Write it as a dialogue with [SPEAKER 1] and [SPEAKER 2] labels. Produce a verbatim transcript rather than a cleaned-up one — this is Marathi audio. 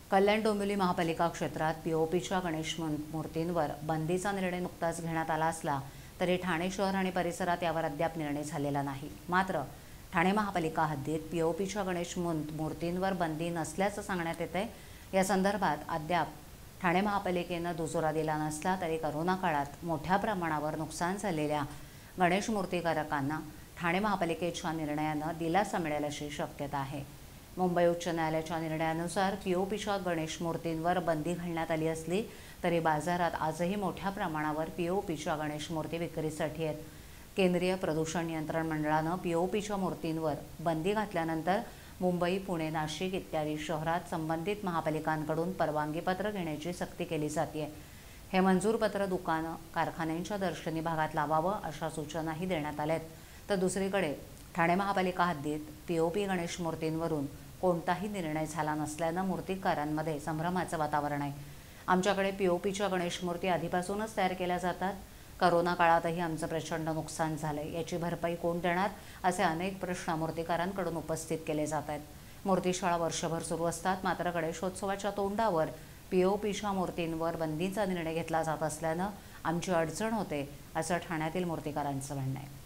[SPEAKER 1] कल्याण डोंबिवली महापालिका क्षेत्रात पीओपीच्या गणेश मूर्तींवर बंदीचा निर्णय नुकताच घेण्यात आला असला तरी ठाणे शहर आणि परिसरात यावर अद्याप निर्णय झालेला नाही। मात्र ठाणे महापालिका हद्दीत पीओपीच्या गणेश मूर्तींवर बंदी नसल्याचं सांगण्यात येते। या संदर्भात अद्याप ठाणे महापालिकेने दुजोरा दिला नसला तरी कोरोना काळात मोठ्या प्रमाणावर नुकसान झालेल्या गणेश मूर्तिकारांना ठाणे महापालिकेच्या निर्णयाने दिलासा मिळेल अशी शक्यता आहे। मुंबई उच्च न्यायालयाच्या निर्णयानुसार पीओपीच्या गणेश मूर्तींवर बंदी घालण्यात आली असली तरी बाजारात आजही मोठ्या प्रमाणावर पीओपीच्या गणेश मूर्ती विक्रीसाठी आहेत। केंद्रीय प्रदूषण नियंत्रण मंडळाने पीओपीच्या मूर्तींवर बंदी घातल्यानंतर मुंबई, पुणे, नाशिक इत्यादी शहरात संबंधित महापालिकांकडून परवानगी पत्र घेण्याची सक्ती केली जाते। हे मंजूर पत्र दुकानं, कारखान्यांच्या दर्शनी भागात लावावं अशा सूचनाही देण्यात आल्यात। तर दुसरीकडे ठाणे महापालिका हद्दीत पीओपी गणेश मूर्तींवरून कोणताही निर्णय झाला नसल्याने मूर्तिकारांमध्ये संभ्रमाचं वातावरण आहे। आमच्याकडे पीओपीच्या गणेश मूर्ती आधीपासूनच तयार केल्या जातात। कोरोना काळातही आमचं प्रचंड नुकसान झालंय, याची भरपाई कोण देणार असे अनेक प्रश्न मूर्तिकारांकडून उपस्थित केले जात आहेत। मूर्तिशाळा वर्षभर सुरू असतात, मात्र गणेशोत्सवाच्या तोंडावर पीओपीच्या मूर्तींवर बंदीचा निर्णय घेतला जात असल्याने आमची अडचण होते असं ठाण्यातील मूर्तिकारांचं म्हणणं आहे।